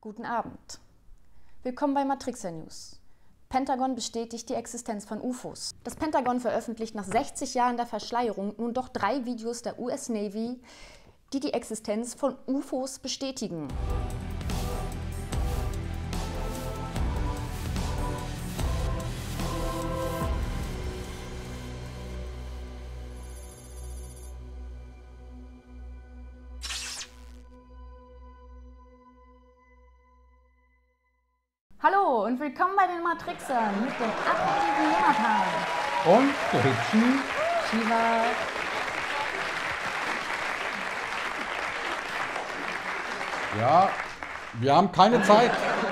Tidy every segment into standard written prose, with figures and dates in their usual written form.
Guten Abend. Willkommen bei Matrixa News. Pentagon bestätigt die Existenz von UFOs. Das Pentagon veröffentlicht nach 60 Jahren der Verschleierung nun doch 3 Videos der US Navy, die die Existenz von UFOs bestätigen. Hallo und willkommen bei den Matrixern mit dem attraktiven Jonathan. Und der hübschen Shiva. Ja, wir haben keine Zeit.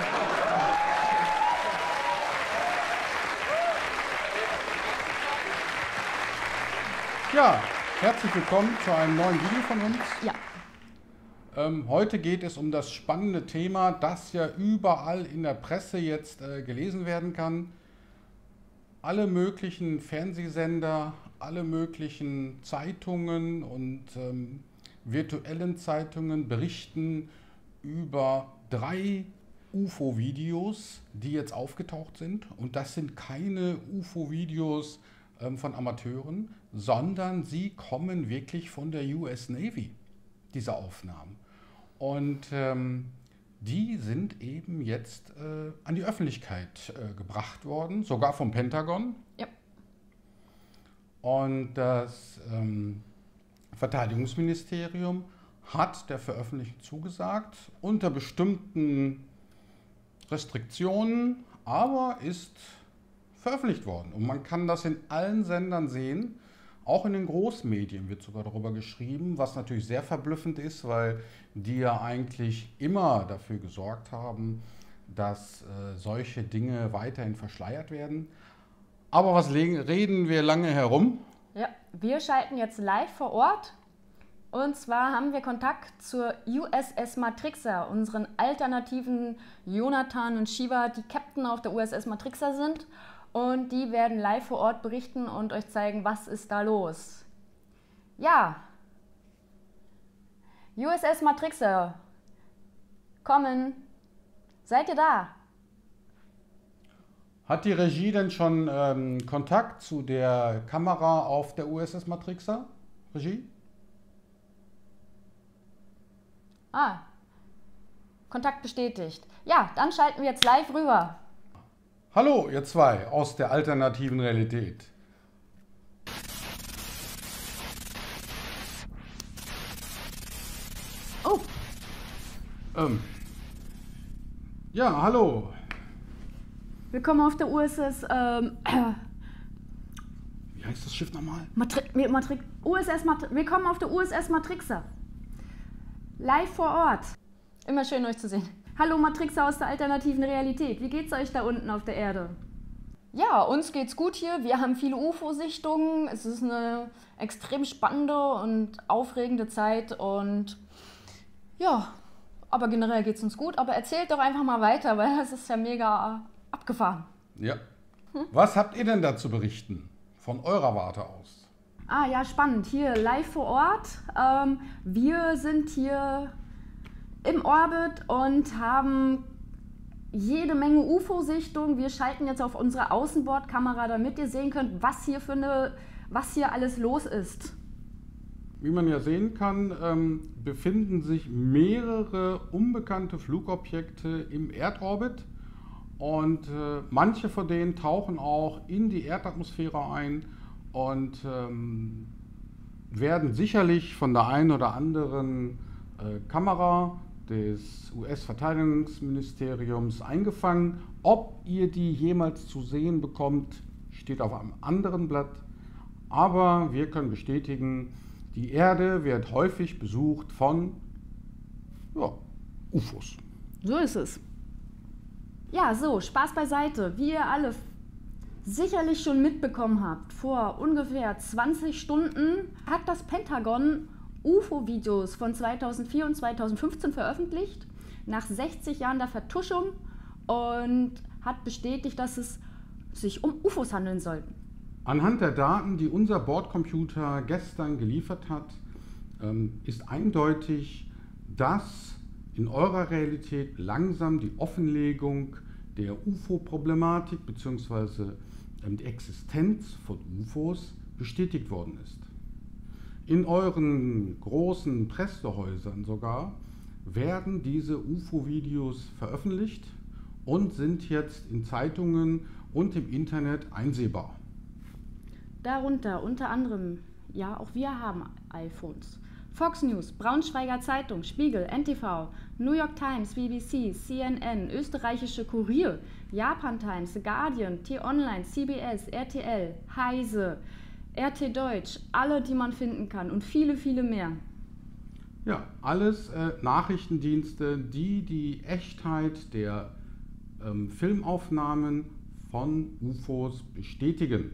Ja, herzlich willkommen zu einem neuen Video von uns. Ja. Heute geht es um das spannende Thema, das ja überall in der Presse jetzt gelesen werden kann. Alle möglichen Fernsehsender, alle möglichen Zeitungen und virtuellen Zeitungen berichten über 3 UFO-Videos, die jetzt aufgetaucht sind. Und das sind keine UFO-Videos von Amateuren, sondern sie kommen wirklich von der US Navy, diese Aufnahmen. Und die sind eben jetzt an die Öffentlichkeit gebracht worden, sogar vom Pentagon. Ja. Und das Verteidigungsministerium hat der Veröffentlichung zugesagt, unter bestimmten Restriktionen, aber ist veröffentlicht worden. Und man kann das in allen Sendern sehen. Auch in den Großmedien wird sogar darüber geschrieben, was natürlich sehr verblüffend ist, weil die ja eigentlich immer dafür gesorgt haben, dass solche Dinge weiterhin verschleiert werden. Aber was reden wir lange herum? Ja, wir schalten jetzt live vor Ort. Und zwar haben wir Kontakt zur USS Matrixa, unseren alternativen Jonathan und Shiva, die Captain auf der USS Matrixa sind. Und die werden live vor Ort berichten und euch zeigen, was ist da los. Ja, USS Matrixa, kommen. Seid ihr da? Hat die Regie denn schon Kontakt zu der Kamera auf der USS Matrixa? Regie? Ah, Kontakt bestätigt. Ja, dann schalten wir jetzt live rüber. Hallo, ihr zwei aus der alternativen Realität. Oh. Ja, hallo. Willkommen auf der USS, Wie heißt das Schiff nochmal? Willkommen auf der USS Matrixa. Live vor Ort. Immer schön, euch zu sehen. Hallo Matrixa aus der alternativen Realität. Wie geht's euch da unten auf der Erde? Ja, uns geht's gut hier. Wir haben viele UFO-Sichtungen. Es ist eine extrem spannende und aufregende Zeit und ja, aber generell geht's uns gut. Aber erzählt doch einfach mal weiter, weil das ist ja mega abgefahren. Ja. Was habt ihr denn da zu berichten von eurer Warte aus? Ah ja, spannend. Hier live vor Ort. Wir sind hier im Orbit und haben jede Menge UFO-Sichtungen. Wir schalten jetzt auf unsere Außenbordkamera, damit ihr sehen könnt, was hier alles los ist. Wie man ja sehen kann, befinden sich mehrere unbekannte Flugobjekte im Erdorbit und manche von denen tauchen auch in die Erdatmosphäre ein und werden sicherlich von der einen oder anderen Kamera des US-Verteidigungsministeriums eingefangen. Ob ihr die jemals zu sehen bekommt, steht auf einem anderen Blatt. Aber wir können bestätigen, die Erde wird häufig besucht von UFOs. So ist es. Ja, so, Spaß beiseite. Wie ihr alle sicherlich schon mitbekommen habt, vor ungefähr 20 Stunden hat das Pentagon UFO-Videos von 2004 und 2015 veröffentlicht, nach 60 Jahren der Vertuschung, und hat bestätigt, dass es sich um UFOs handeln soll. Anhand der Daten, die unser Bordcomputer gestern geliefert hat, ist eindeutig, dass in eurer Realität langsam die Offenlegung der UFO-Problematik bzw. die Existenz von UFOs bestätigt worden ist. In euren großen Pressehäusern sogar werden diese UFO-Videos veröffentlicht und sind jetzt in Zeitungen und im Internet einsehbar. Darunter unter anderem, ja, auch wir haben iPhones. Fox News, Braunschweiger Zeitung, Spiegel, NTV, New York Times, BBC, CNN, österreichische Kurier, Japan Times, The Guardian, T-Online, CBS, RTL, Heise, RT Deutsch, alle, die man finden kann und viele, viele mehr. Ja, alles Nachrichtendienste, die die Echtheit der Filmaufnahmen von UFOs bestätigen.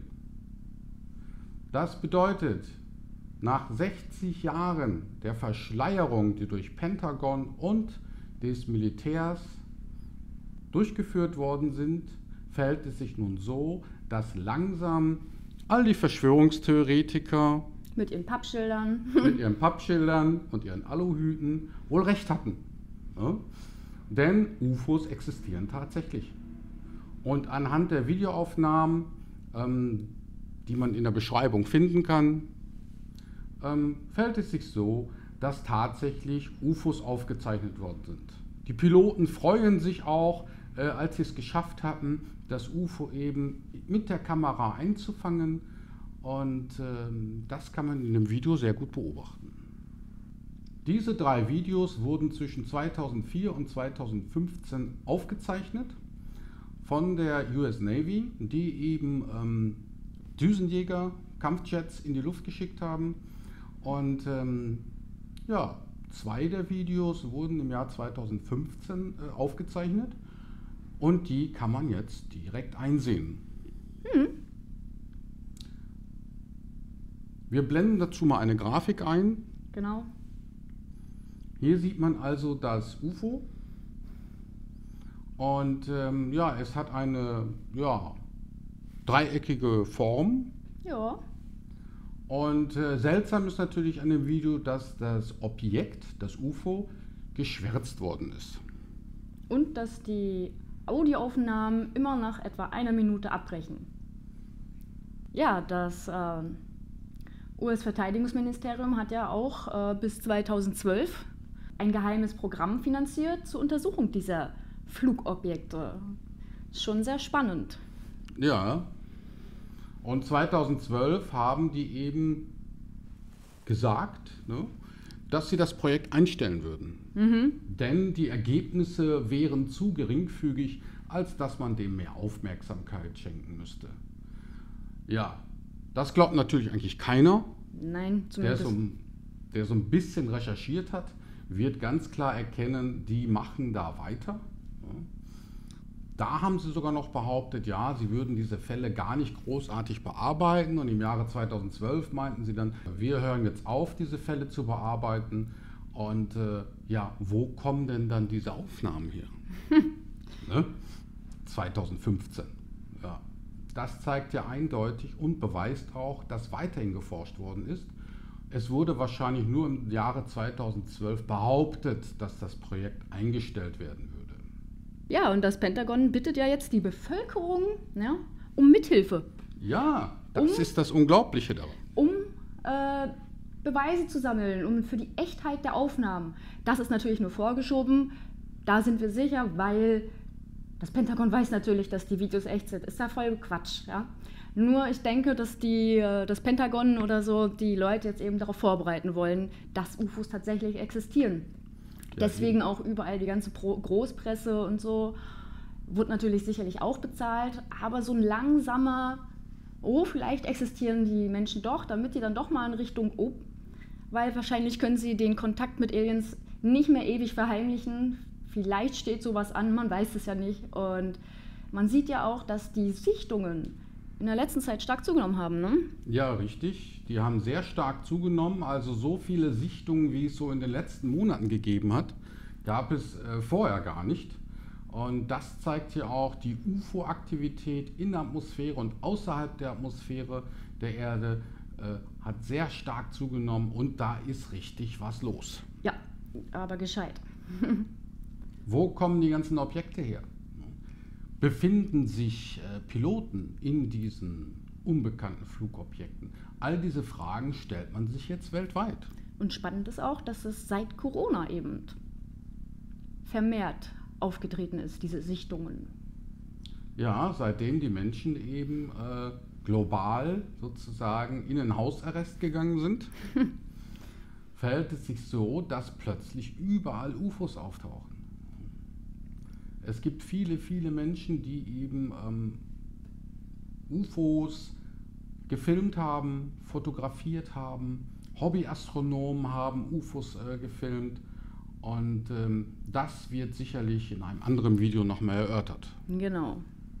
Das bedeutet, nach 60 Jahren der Verschleierung, die durch Pentagon und des Militärs durchgeführt worden sind, verhält es sich nun so, dass langsam all die Verschwörungstheoretiker mit ihren Pappschildern und ihren Aluhüten wohl recht hatten. Ja? Denn UFOs existieren tatsächlich. Und anhand der Videoaufnahmen, die man in der Beschreibung finden kann, verhält es sich so, dass tatsächlich UFOs aufgezeichnet worden sind. Die Piloten freuen sich auch, als sie es geschafft hatten, das UFO eben mit der Kamera einzufangen, und das kann man in dem Video sehr gut beobachten. Diese 3 Videos wurden zwischen 2004 und 2015 aufgezeichnet von der US Navy, die eben Düsenjäger, Kampfjets in die Luft geschickt haben. Und ja, 2 der Videos wurden im Jahr 2015 aufgezeichnet und die kann man jetzt direkt einsehen. Wir blenden dazu mal eine Grafik ein. Genau. Hier sieht man also das UFO und ja, es hat eine dreieckige Form. Ja. Und seltsam ist natürlich an dem Video, dass das Objekt, das UFO, geschwärzt worden ist. Und dass die Audioaufnahmen immer nach etwa 1 Minute abbrechen. Ja, das US-Verteidigungsministerium hat ja auch bis 2012 ein geheimes Programm finanziert zur Untersuchung dieser Flugobjekte. Schon sehr spannend. Ja. Und 2012 haben die eben gesagt, ne, dass sie das Projekt einstellen würden. Denn die Ergebnisse wären zu geringfügig, als dass man dem mehr Aufmerksamkeit schenken müsste. Ja, das glaubt natürlich eigentlich keiner. Nein, zumindest. Der so ein bisschen recherchiert hat, wird ganz klar erkennen, die machen da weiter. Ja. Da haben sie sogar noch behauptet, ja, sie würden diese Fälle gar nicht großartig bearbeiten. Und im Jahre 2012 meinten sie dann, wir hören jetzt auf, diese Fälle zu bearbeiten. Und ja, wo kommen denn dann diese Aufnahmen her? Ne? 2015. Ja. Das zeigt ja eindeutig und beweist auch, dass weiterhin geforscht worden ist. Es wurde wahrscheinlich nur im Jahre 2012 behauptet, dass das Projekt eingestellt werden würde. Ja, und das Pentagon bittet ja jetzt die Bevölkerung, ja, um Mithilfe. Ja, das ist das Unglaubliche daran. Um Beweise zu sammeln, um für die Echtheit der Aufnahmen. Das ist natürlich nur vorgeschoben, da sind wir sicher, weil das Pentagon weiß natürlich, dass die Videos echt sind. Ist ja voll Quatsch, ja. Nur ich denke, dass das Pentagon oder so die Leute jetzt eben darauf vorbereiten wollen, dass UFOs tatsächlich existieren. Ja, deswegen auch überall die ganze Großpresse und so wird natürlich sicherlich auch bezahlt, aber so ein langsamer, vielleicht existieren die Menschen doch, damit die dann doch mal in Richtung, weil wahrscheinlich können sie den Kontakt mit Aliens nicht mehr ewig verheimlichen. Vielleicht steht sowas an, man weiß es ja nicht. Und man sieht ja auch, dass die Sichtungen in der letzten Zeit stark zugenommen haben, ne? Ja, richtig. Die haben sehr stark zugenommen. Also so viele Sichtungen, wie es so in den letzten Monaten gegeben hat, gab es vorher gar nicht. Und das zeigt hier auch die UFO-Aktivität in der Atmosphäre und außerhalb der Atmosphäre der Erde hat sehr stark zugenommen und da ist richtig was los. Ja, aber gescheit. Wo kommen die ganzen Objekte her? Befinden sich Piloten in diesen unbekannten Flugobjekten? All diese Fragen stellt man sich jetzt weltweit. Und spannend ist auch, dass es seit Corona eben vermehrt aufgetreten ist, diese Sichtungen. Ja, seitdem die Menschen eben global sozusagen in den Hausarrest gegangen sind, verhält es sich so, dass plötzlich überall UFOs auftauchen. Es gibt viele, viele Menschen, die eben UFOs gefilmt haben, fotografiert haben. Hobbyastronomen haben UFOs gefilmt. Und das wird sicherlich in einem anderen Video noch mehr erörtert. Genau.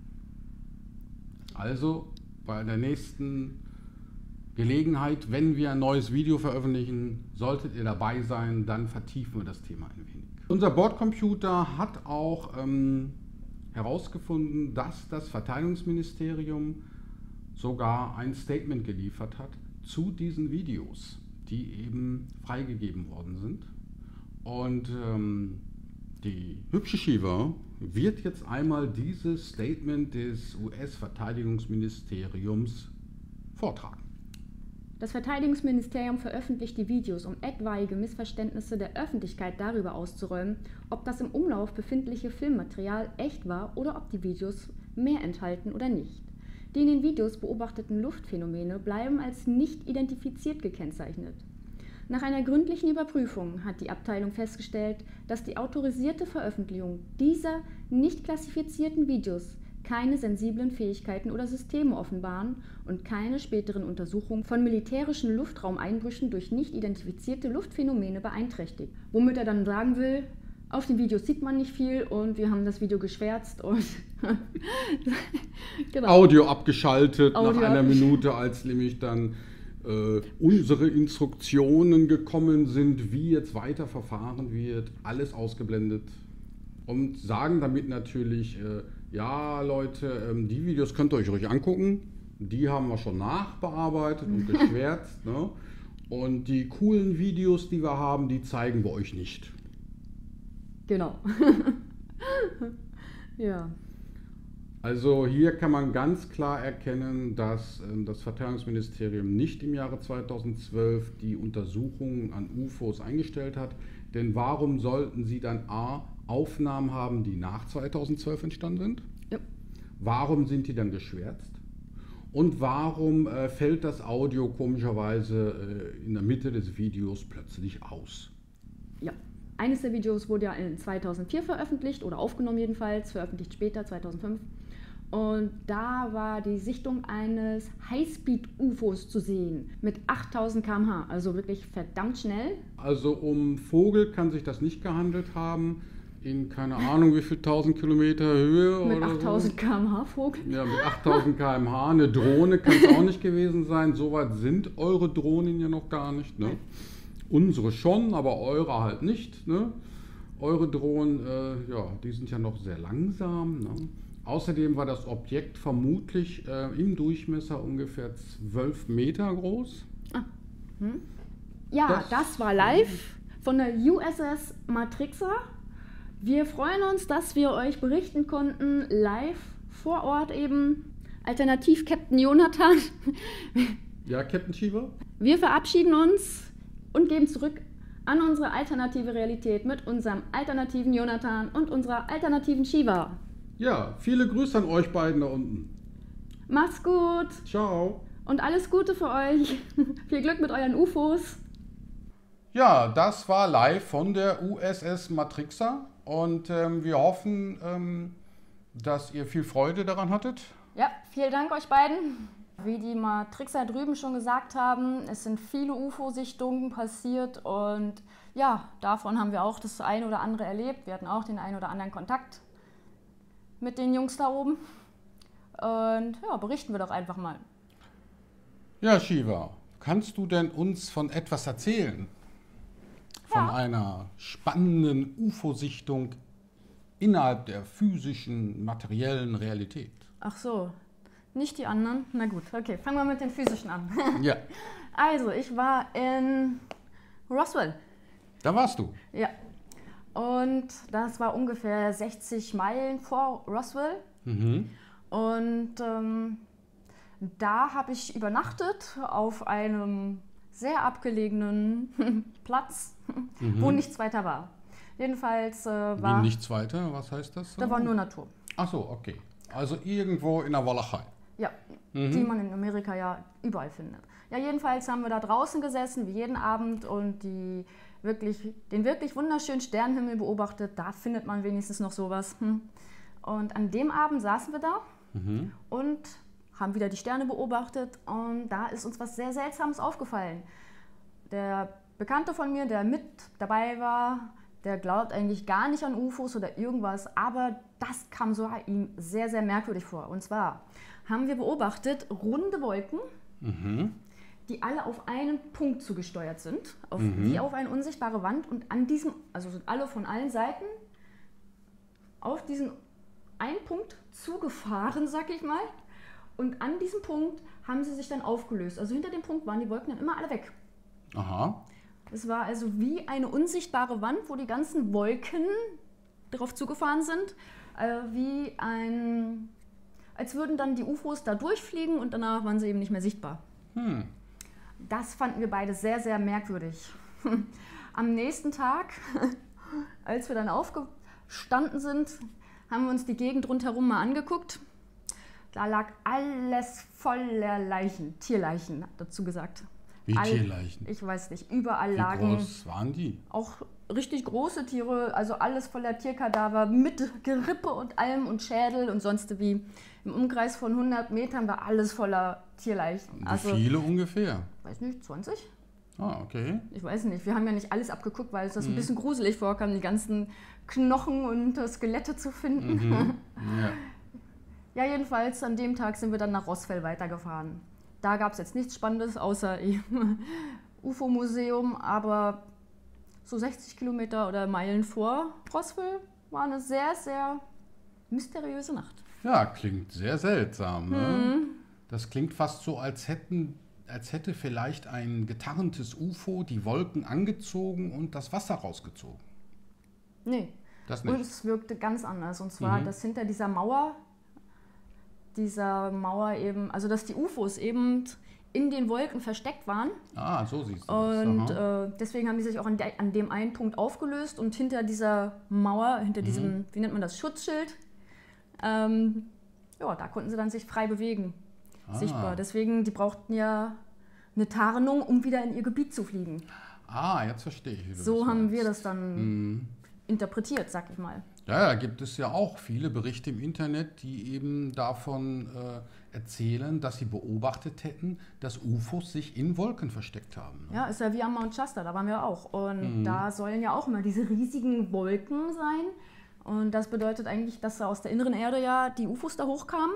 Also bei der nächsten Gelegenheit, wenn wir ein neues Video veröffentlichen, solltet ihr dabei sein, dann vertiefen wir das Thema ein wenig. Unser Bordcomputer hat auch herausgefunden, dass das Verteidigungsministerium sogar ein Statement geliefert hat zu diesen Videos, die eben freigegeben worden sind. Und die hübsche Shiva wird jetzt einmal dieses Statement des US-Verteidigungsministeriums vortragen. Das Verteidigungsministerium veröffentlicht die Videos, um etwaige Missverständnisse der Öffentlichkeit darüber auszuräumen, ob das im Umlauf befindliche Filmmaterial echt war oder ob die Videos mehr enthalten oder nicht. Die in den Videos beobachteten Luftphänomene bleiben als nicht identifiziert gekennzeichnet. Nach einer gründlichen Überprüfung hat die Abteilung festgestellt, dass die autorisierte Veröffentlichung dieser nicht klassifizierten Videos keine sensiblen Fähigkeiten oder Systeme offenbaren und keine späteren Untersuchungen von militärischen Luftraumeinbrüchen durch nicht identifizierte Luftphänomene beeinträchtigt. Womit er dann sagen will, auf den Videos sieht man nicht viel und wir haben das Video geschwärzt und genau. Audio abgeschaltet nach einer Minute, als nämlich dann unsere Instruktionen gekommen sind, wie jetzt weiter verfahren wird, alles ausgeblendet und sagen damit natürlich, ja Leute, die Videos könnt ihr euch ruhig angucken, die haben wir schon nachbearbeitet und geschwärzt, ne? Und die coolen Videos, die wir haben, die zeigen wir euch nicht. Genau. Ja. Also hier kann man ganz klar erkennen, dass das Verteidigungsministerium nicht im Jahre 2012 die Untersuchungen an UFOs eingestellt hat. Denn warum sollten sie dann A, Aufnahmen haben, die nach 2012 entstanden sind? Ja. Warum sind die dann geschwärzt? Und warum fällt das Audio komischerweise in der Mitte des Videos plötzlich aus? Ja. Eines der Videos wurde ja in 2004 veröffentlicht oder aufgenommen jedenfalls, veröffentlicht später, 2005. Und da war die Sichtung eines Highspeed-UFOs zu sehen mit 8000 km/h, also wirklich verdammt schnell. Also um Vogel kann sich das nicht gehandelt haben, in keine Ahnung wie viel 1000 Kilometer Höhe. Mit oder 8000 so. km/h Vogel? Ja, mit 8000 km/h. Eine Drohne kann es auch nicht gewesen sein. So weit sind eure Drohnen ja noch gar nicht. Ne? Unsere schon, aber eure halt nicht. Ne? Eure Drohnen, ja, die sind ja noch sehr langsam. Ne? Außerdem war das Objekt vermutlich im Durchmesser ungefähr 12 Meter groß. Ah. Hm. Ja, das war live von der USS Matrixa. Wir freuen uns, dass wir euch berichten konnten, live vor Ort eben. Alternativ Captain Jonathan. Ja, Captain Shiva. Wir verabschieden uns und geben zurück an unsere alternative Realität mit unserem alternativen Jonathan und unserer alternativen Shiva. Ja, viele Grüße an euch beiden da unten. Macht's gut. Ciao. Und alles Gute für euch. Viel Glück mit euren UFOs. Ja, das war live von der USS Matrixa und wir hoffen, dass ihr viel Freude daran hattet. Ja, vielen Dank euch beiden. Wie die Matrixer drüben schon gesagt haben, es sind viele UFO-Sichtungen passiert und ja, davon haben wir auch das eine oder andere erlebt. Wir hatten auch den einen oder anderen Kontakt mit den Jungs da oben und ja, berichten wir doch einfach mal. Ja, Shiva, kannst du denn uns von etwas erzählen? Von einer spannenden UFO-Sichtung innerhalb der physischen, materiellen Realität. Ach so, nicht die anderen? Na gut, okay, fangen wir mit den physischen an. Ja. Also, ich war in Roswell. Da warst du? Ja. Und das war ungefähr 60 Meilen vor Roswell. Und da habe ich übernachtet auf einem sehr abgelegenen Platz, wo nichts weiter war. Jedenfalls war... Wie nichts weiter? Was heißt das? Da war nur Natur. Ach so, okay. Also irgendwo in der Walachei. Ja, die man in Amerika ja überall findet. Ja, jedenfalls haben wir da draußen gesessen, wie jeden Abend, und den wirklich wunderschönen Sternenhimmel beobachtet. Da findet man wenigstens noch sowas. Und an dem Abend saßen wir da und haben wieder die Sterne beobachtet. Und da ist uns was sehr Seltsames aufgefallen. Der Bekannte von mir, der mit dabei war, der glaubt eigentlich gar nicht an UFOs oder irgendwas, aber das kam so ihm sehr, sehr merkwürdig vor. Und zwar haben wir beobachtet runde Wolken, die alle auf einen Punkt zugesteuert sind, wie auf eine unsichtbare Wand, und an diesem, also sind alle von allen Seiten auf diesen einen Punkt zugefahren, sag ich mal, und an diesem Punkt haben sie sich dann aufgelöst. Also hinter dem Punkt waren die Wolken dann immer alle weg. Aha. Es war also wie eine unsichtbare Wand, wo die ganzen Wolken darauf zugefahren sind, als würden dann die UFOs da durchfliegen und danach waren sie eben nicht mehr sichtbar. Das fanden wir beide sehr, sehr merkwürdig. Am nächsten Tag, als wir dann aufgestanden sind, haben wir uns die Gegend rundherum mal angeguckt. Da lag alles voller Leichen, Tierleichen dazu gesagt. Wie Tierleichen? Ich weiß nicht, überall Wie lagen... groß waren die? Auch richtig große Tiere, also alles voller Tierkadaver mit Gerippe und allem und Schädel und sonst wie. Im Umkreis von 100 Metern war alles voller Tierleichen. Wie viele ungefähr? Weiß nicht, 20? Ah, okay. Ich weiß nicht, wir haben ja nicht alles abgeguckt, weil es das ein bisschen gruselig vorkam, die ganzen Knochen und Skelette zu finden. Ja, jedenfalls an dem Tag sind wir dann nach Roswell weitergefahren. Da gab es jetzt nichts Spannendes, außer UFO-Museum, aber so 60 Kilometer oder Meilen vor Roswell war eine sehr, sehr mysteriöse Nacht. Ja, klingt sehr seltsam. Ne? Das klingt fast so, als hätte vielleicht ein getarntes UFO die Wolken angezogen und das Wasser rausgezogen. Nee, das nicht. Und es wirkte ganz anders. Und zwar, dass hinter dieser Mauer eben, also dass die UFOs eben in den Wolken versteckt waren. Ah, so siehst du das. Und deswegen haben die sich auch an dem einen Punkt aufgelöst und hinter dieser Mauer, hinter diesem, wie nennt man das, Schutzschild, ja, da konnten sie dann sich frei bewegen, sichtbar. Deswegen, die brauchten ja eine Tarnung, um wieder in ihr Gebiet zu fliegen. Ah, jetzt verstehe ich. Wie du so das haben meinst. wir das dann interpretiert, sag ich mal. Ja, da gibt es ja auch viele Berichte im Internet, die eben davon erzählen, dass sie beobachtet hätten, dass UFOs sich in Wolken versteckt haben. Ne? Ja, ist ja wie am Mount Shasta, da waren wir auch. Und da sollen ja auch immer diese riesigen Wolken sein. Und das bedeutet eigentlich, dass da aus der inneren Erde ja die UFOs da hochkamen.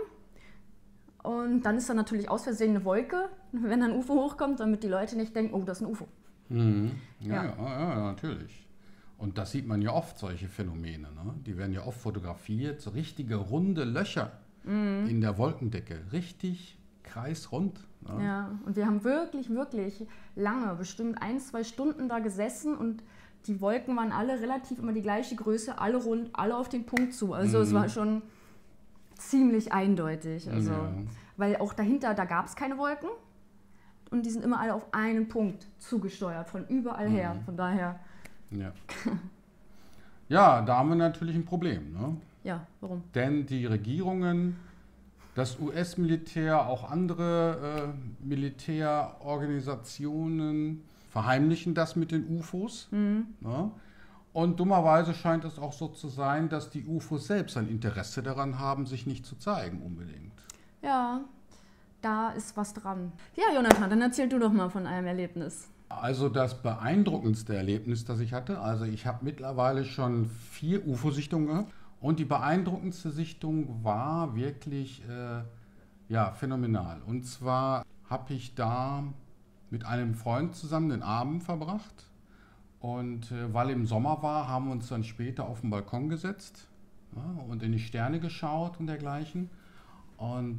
Und dann ist da natürlich aus Versehen eine Wolke, wenn ein UFO hochkommt, damit die Leute nicht denken, oh, das ist ein UFO. Ja, natürlich. Und das sieht man ja oft, solche Phänomene. Ne? Die werden ja oft fotografiert, so richtige runde Löcher in der Wolkendecke. Richtig kreisrund. Ne? Ja, und wir haben wirklich, wirklich lange, bestimmt 1-2 Stunden da gesessen und die Wolken waren alle relativ immer die gleiche Größe, alle rund, alle auf den Punkt zu. Also es war schon ziemlich eindeutig. Also, weil auch dahinter, da gab es keine Wolken und die sind immer alle auf einen Punkt zugesteuert, von überall her. Von daher... Ja. Ja, da haben wir natürlich ein Problem. Ne? Ja, warum? Denn die Regierungen, das US-Militär, auch andere Militärorganisationen verheimlichen das mit den UFOs. Ne? Und dummerweise scheint es auch so zu sein, dass die UFOs selbst ein Interesse daran haben, sich nicht zu zeigen unbedingt. Ja, da ist was dran. Ja, Jonathan, dann erzähl du doch mal von einem Erlebnis. Also das beeindruckendste Erlebnis, das ich hatte, also ich habe mittlerweile schon 4 UFO-Sichtungen gehabt und die beeindruckendste Sichtung war wirklich phänomenal. Und zwar habe ich da mit einem Freund zusammen den Abend verbracht und weil im Sommer war, haben wir uns dann später auf den Balkon gesetzt und in die Sterne geschaut und dergleichen und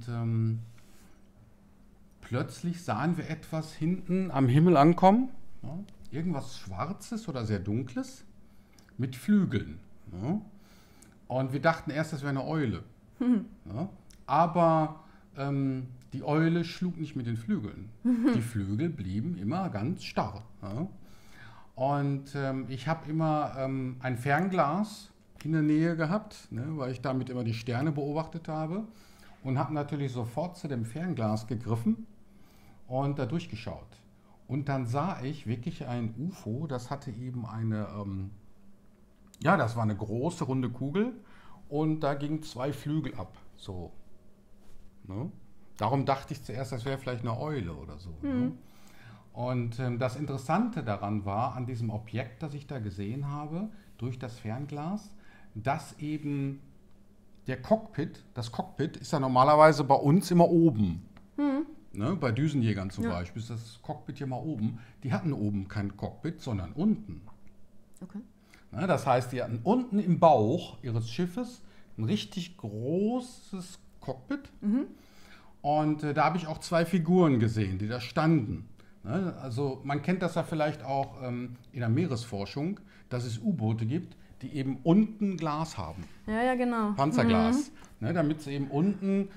plötzlich sahen wir etwas hinten am Himmel ankommen, irgendwas Schwarzes oder sehr Dunkles, mit Flügeln. Ne? Und wir dachten erst, das wäre eine Eule. Ne? Aber die Eule schlug nicht mit den Flügeln. Die Flügel blieben immer ganz starr. Ne? Und ich habe immer ein Fernglas in der Nähe gehabt, ne, weil ich damit immer die Sterne beobachtet habe und habe natürlich sofort zu dem Fernglas gegriffen und da durchgeschaut. Und dann sah ich wirklich ein UFO, das hatte eben eine, ja, das war eine große runde Kugel und da gingen 2 Flügel ab, so. Ne? Darum dachte ich zuerst, das wäre vielleicht eine Eule oder so. Ne? Und das Interessante daran war, an diesem Objekt, das ich da gesehen habe, durch das Fernglas, dass eben das Cockpit ist ja normalerweise bei uns immer oben. Ne, bei Düsenjägern zum Beispiel ist das Cockpit ja mal oben. Die hatten oben kein Cockpit, sondern unten. Okay. Ne, das heißt, die hatten unten im Bauch ihres Schiffes ein richtig großes Cockpit. Und da habe ich auch 2 Figuren gesehen, die da standen. Ne, also man kennt das ja vielleicht auch in der Meeresforschung, dass es U-Boote gibt, die eben unten Glas haben. Ja, genau. Panzerglas. Ne, damit sie eben unten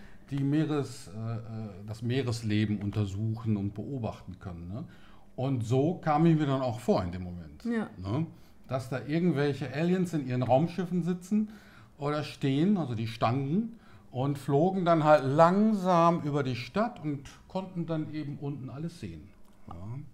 das Meeresleben untersuchen und beobachten können. Ne? Und so kam ich mir dann auch vor in dem Moment. Ja. Ne? Dass da irgendwelche Aliens in ihren Raumschiffen sitzen oder stehen, also die standen und flogen dann halt langsam über die Stadt und konnten dann eben unten alles sehen. Ja?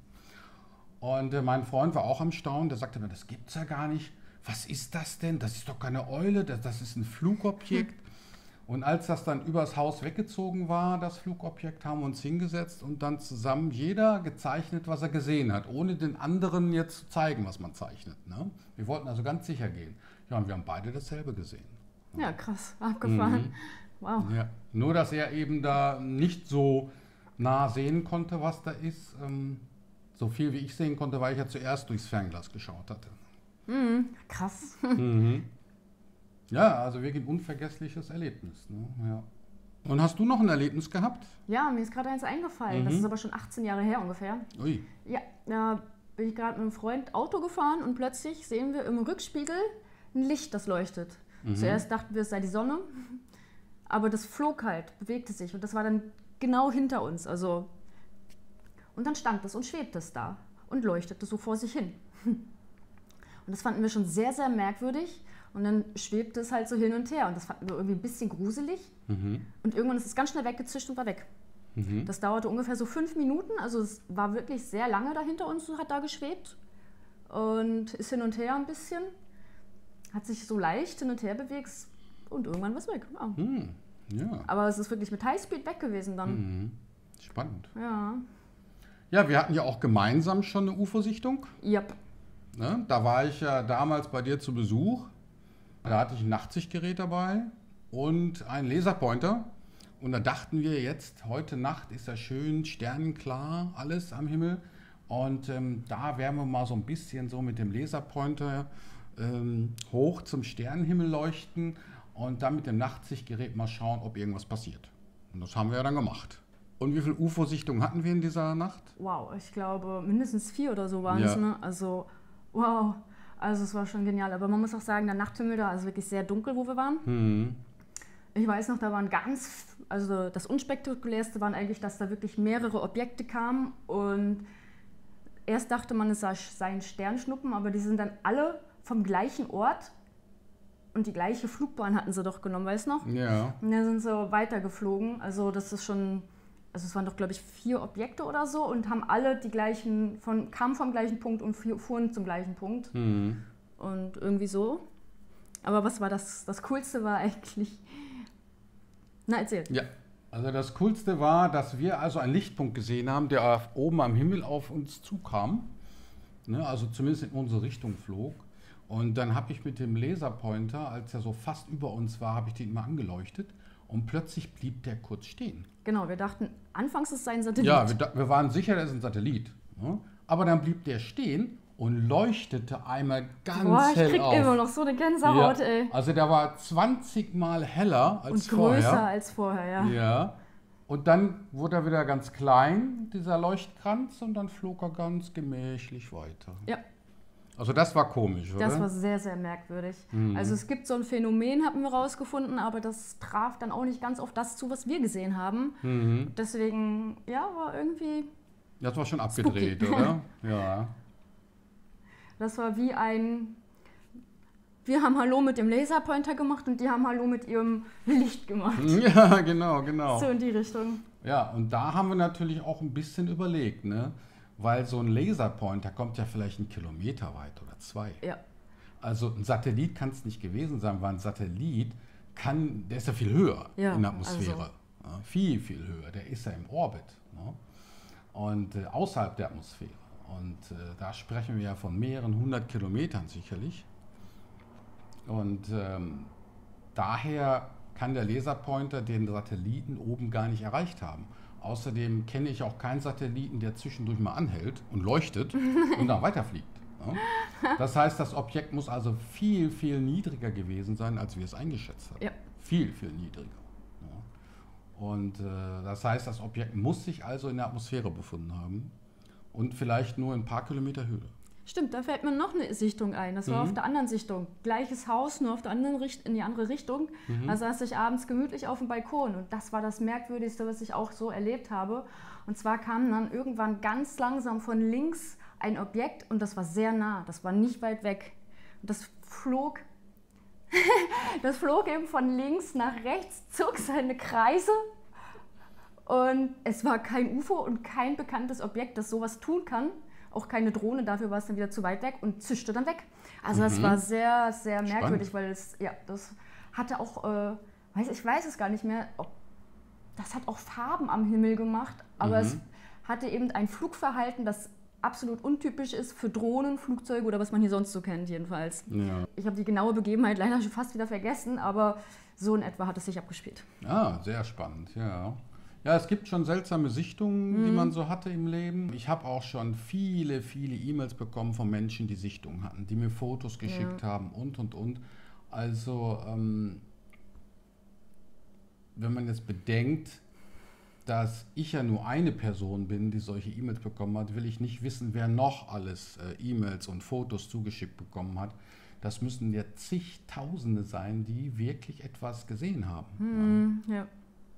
Und mein Freund war auch am Staunen, der sagte mir, das gibt's ja gar nicht. Was ist das denn? Das ist doch keine Eule, das ist ein Flugobjekt. Und als das dann übers Haus weggezogen war, das Flugobjekt, haben wir uns hingesetzt und dann zusammen jeder gezeichnet, was er gesehen hat, ohne den anderen jetzt zu zeigen, was man zeichnet. Ne? Wir wollten also ganz sicher gehen. Ja, und wir haben beide dasselbe gesehen. Ja, krass, abgefahren. Wow. Ja. Nur, dass er eben da nicht so nah sehen konnte, was da ist. So viel wie ich sehen konnte, weil ich ja zuerst durchs Fernglas geschaut hatte. Krass. Ja, also wirklich ein unvergessliches Erlebnis. Ne? Ja. Und hast du noch ein Erlebnis gehabt? Ja, mir ist gerade eins eingefallen. Das ist aber schon 18 Jahre her ungefähr. Ui. Ja, da bin ich gerade mit einem Freund Auto gefahren und plötzlich sehen wir im Rückspiegel ein Licht, das leuchtet. Zuerst dachten wir, es sei die Sonne, aber das flog halt, bewegte sich und das war dann genau hinter uns. Also, und dann stand es und schwebte es da und leuchtete so vor sich hin. Und das fanden wir schon sehr, sehr merkwürdig. Und dann schwebte es halt so hin und her. Und das fanden wir irgendwie ein bisschen gruselig. Und irgendwann ist es ganz schnell weggezischt und war weg. Das dauerte ungefähr so 5 Minuten. Also es war wirklich sehr lange da hinter uns und hat da geschwebt. Und ist hin und her ein bisschen. Hat sich so leicht hin und her bewegt. Und irgendwann war es weg. Ja. Ja. Aber es ist wirklich mit Highspeed weg gewesen dann. Spannend. Ja. Ja, wir hatten ja auch gemeinsam schon eine UFO-Sichtung. Yep. Ne? Da war ich ja damals bei dir zu Besuch. Da hatte ich ein Nachtsichtgerät dabei und einen Laserpointer. Und da dachten wir jetzt, heute Nacht ist ja schön sternenklar alles am Himmel. Und da werden wir mal so ein bisschen so mit dem Laserpointer hoch zum Sternenhimmel leuchten und dann mit dem Nachtsichtgerät mal schauen, ob irgendwas passiert. Und das haben wir ja dann gemacht. Und wie viele UFO-Sichtungen hatten wir in dieser Nacht? Wow, ich glaube mindestens 4 oder so waren es. Ne? Also, wow. Also es war schon genial. Aber man muss auch sagen, der Nachthimmel da ist wirklich sehr dunkel, wo wir waren. Ich weiß noch, da waren also das Unspektakulärste waren eigentlich, dass da wirklich mehrere Objekte kamen. Und erst dachte man, es seien Sternschnuppen, aber die sind dann alle vom gleichen Ort. Und die gleiche Flugbahn hatten sie doch genommen, weißt du noch? Ja. Und dann sind sie weitergeflogen. Also das ist schon... Also es waren doch, glaube ich, 4 Objekte oder so und haben alle kamen vom gleichen Punkt und fuhren zum gleichen Punkt. Und irgendwie so. Aber was war das Coolste war eigentlich... Na, erzähl. Ja, also das Coolste war, dass wir also einen Lichtpunkt gesehen haben, der oben am Himmel auf uns zukam. Ne, also zumindest in unsere Richtung flog. Und dann habe ich mit dem Laserpointer, als er so fast über uns war, habe ich den mal angeleuchtet. Und plötzlich blieb der kurz stehen. Genau, wir dachten, anfangs ist es ein Satellit. Ja, wir waren sicher, das ist ein Satellit. Ne? Aber dann blieb der stehen und leuchtete einmal ganz hell auf. Ich krieg immer noch so eine Gänsehaut, ja. ey. Also der war 20 Mal heller als vorher. Und größer als vorher, ja. Ja. Und dann wurde er wieder ganz klein, dieser Leuchtkranz, und dann flog er ganz gemächlich weiter. Ja. Also das war komisch, oder? Das war sehr, sehr merkwürdig. Also es gibt so ein Phänomen, haben wir rausgefunden, aber das traf dann auch nicht ganz auf das zu, was wir gesehen haben. Deswegen, ja, war irgendwie... Das war schon abgedreht, oder? Ja. Das war wie ein... Wir haben Hallo mit dem Laserpointer gemacht und die haben Hallo mit ihrem Licht gemacht. Ja, genau. So in die Richtung. Ja, und da haben wir natürlich auch ein bisschen überlegt, ne? Weil so ein Laserpointer kommt ja vielleicht 1 Kilometer weit oder 2. Ja. Also ein Satellit kann es nicht gewesen sein, weil ein Satellit der ist ja viel höher in der Atmosphäre. Ja, viel, viel höher. Der ist ja im Orbit, ne? Und außerhalb der Atmosphäre. Und da sprechen wir ja von mehreren 100 Kilometern sicherlich. Und daher kann der Laserpointer den Satelliten oben gar nicht erreicht haben. Außerdem kenne ich auch keinen Satelliten, der zwischendurch mal anhält und leuchtet und dann weiterfliegt. Ja? Das heißt, das Objekt muss also viel, viel niedriger gewesen sein, als wir es eingeschätzt haben. Ja. Viel, viel niedriger. Ja? Und das heißt, das Objekt muss sich also in der Atmosphäre befunden haben und vielleicht nur ein paar Kilometer Höhe. Stimmt, da fällt mir noch eine Sichtung ein. Das war auf der anderen Sichtung. Gleiches Haus, nur auf der anderen in die andere Richtung. Da saß ich abends gemütlich auf dem Balkon. Und das war das Merkwürdigste, was ich auch so erlebt habe. Und zwar kam dann irgendwann ganz langsam von links ein Objekt und das war sehr nah. Das war nicht weit weg. Und das flog eben von links nach rechts, zog seine Kreise. Und es war kein UFO und kein bekanntes Objekt, das sowas tun kann. Auch keine Drohne, dafür war es dann wieder zu weit weg und zischte dann weg. Also das war sehr, sehr merkwürdig, weil das hatte auch, ich weiß es gar nicht mehr, das hat auch Farben am Himmel gemacht, aber es hatte eben ein Flugverhalten, das absolut untypisch ist für Drohnen, Flugzeuge oder was man hier sonst so kennt jedenfalls. Ja. Ich habe die genaue Begebenheit leider schon fast wieder vergessen, aber so in etwa hat es sich abgespielt. Ah, sehr spannend, ja. Ja, es gibt schon seltsame Sichtungen, die man so hatte im Leben. Ich habe auch schon viele, viele E-Mails bekommen von Menschen, die Sichtungen hatten, die mir Fotos geschickt haben und. Also, wenn man jetzt bedenkt, dass ich ja nur eine Person bin, die solche E-Mails bekommen hat, will ich nicht wissen, wer noch alles E-Mails und Fotos zugeschickt bekommen hat. Das müssen ja zigtausende sein, die wirklich etwas gesehen haben. Ja.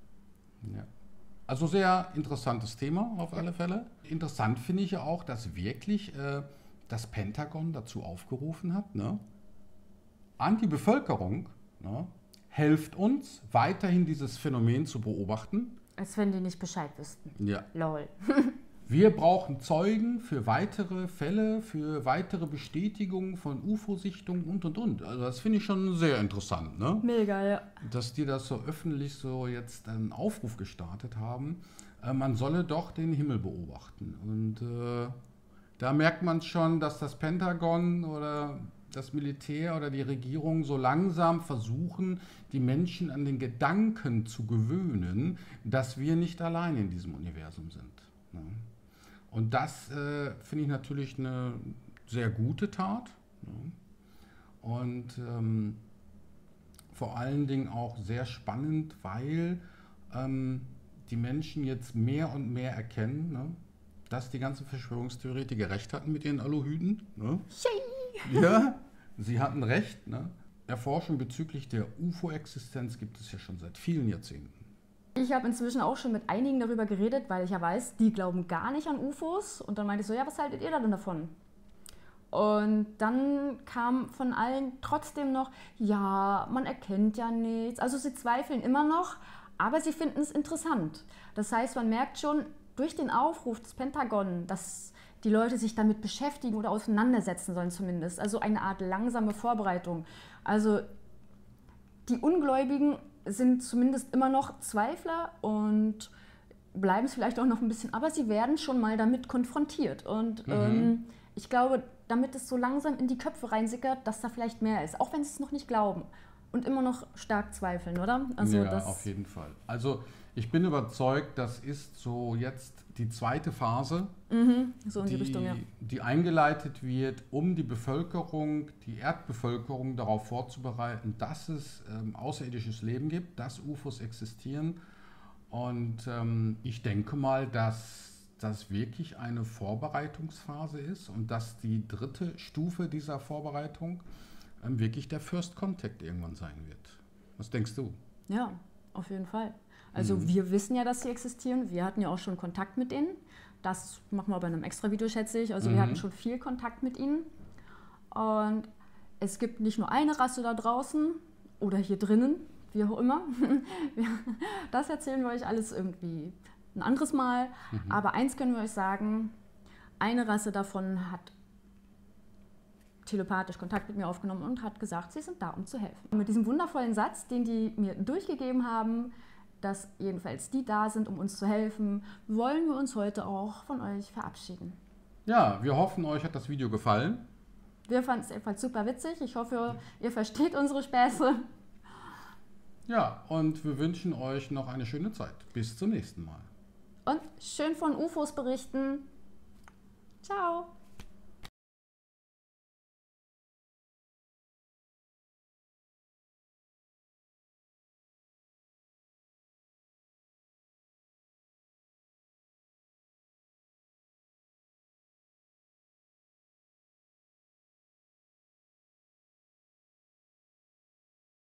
Also sehr interessantes Thema auf alle Fälle. Interessant finde ich ja auch, dass wirklich das Pentagon dazu aufgerufen hat, ne, an die Bevölkerung, ne, helft uns, weiterhin dieses Phänomen zu beobachten. Als wenn die nicht Bescheid wüssten. Ja. Lol. Wir brauchen Zeugen für weitere Fälle, für weitere Bestätigungen von UFO-Sichtungen und. Also das finde ich schon sehr interessant, ne? Mega, ja. Dass die das so öffentlich so jetzt einen Aufruf gestartet haben, man solle doch den Himmel beobachten. Und da merkt man schon, dass das Pentagon oder das Militär oder die Regierung so langsam versuchen, die Menschen an den Gedanken zu gewöhnen, dass wir nicht allein in diesem Universum sind. Ne? Und das finde ich natürlich eine sehr gute Tat. Ne? Und vor allen Dingen auch sehr spannend, weil die Menschen jetzt mehr und mehr erkennen, ne, dass die ganzen Verschwörungstheoretiker recht hatten mit ihren Aluhüten. Ne? Ja, sie hatten recht. Ne? Erforschung bezüglich der UFO-Existenz gibt es ja schon seit vielen Jahrzehnten. Ich habe inzwischen auch schon mit einigen darüber geredet, weil ich ja weiß, die glauben gar nicht an UFOs. Und dann meinte ich so, ja, was haltet ihr denn davon? Und dann kam von allen trotzdem noch, ja, man erkennt ja nichts. Also sie zweifeln immer noch, aber sie finden es interessant. Das heißt, man merkt schon durch den Aufruf des Pentagon, dass die Leute sich damit beschäftigen oder auseinandersetzen sollen zumindest. Also eine Art langsame Vorbereitung. Also die Ungläubigen sind zumindest immer noch Zweifler und bleiben es vielleicht auch noch ein bisschen, aber sie werden schon mal damit konfrontiert. Und ich glaube, damit es so langsam in die Köpfe reinsickert, dass da vielleicht mehr ist, auch wenn sie es noch nicht glauben und immer noch stark zweifeln, oder? Also ja, auf jeden Fall. Also ich bin überzeugt, das ist so jetzt die zweite Phase, so in die Richtung, ja, die eingeleitet wird, um die Bevölkerung, die Erdbevölkerung darauf vorzubereiten, dass es außerirdisches Leben gibt, dass UFOs existieren. Und ich denke mal, dass das wirklich eine Vorbereitungsphase ist und dass die dritte Stufe dieser Vorbereitung wirklich der First Contact irgendwann sein wird. Was denkst du? Ja, auf jeden Fall. Also wir wissen ja, dass sie existieren. Wir hatten ja auch schon Kontakt mit ihnen. Das machen wir bei einem extra Video, schätze ich. Also wir hatten schon viel Kontakt mit ihnen. Und es gibt nicht nur eine Rasse da draußen oder hier drinnen, wie auch immer. Das erzählen wir euch alles irgendwie ein anderes Mal. Aber eins können wir euch sagen, eine Rasse davon hat telepathisch Kontakt mit mir aufgenommen und hat gesagt, sie sind da, um zu helfen. Und mit diesem wundervollen Satz, den die mir durchgegeben haben, dass jedenfalls die da sind, um uns zu helfen, wollen wir uns heute auch von euch verabschieden. Ja, wir hoffen, euch hat das Video gefallen. Wir fanden es ebenfalls super witzig. Ich hoffe, ihr versteht unsere Späße. Ja, und wir wünschen euch noch eine schöne Zeit. Bis zum nächsten Mal. Und schön von UFOs berichten. Ciao.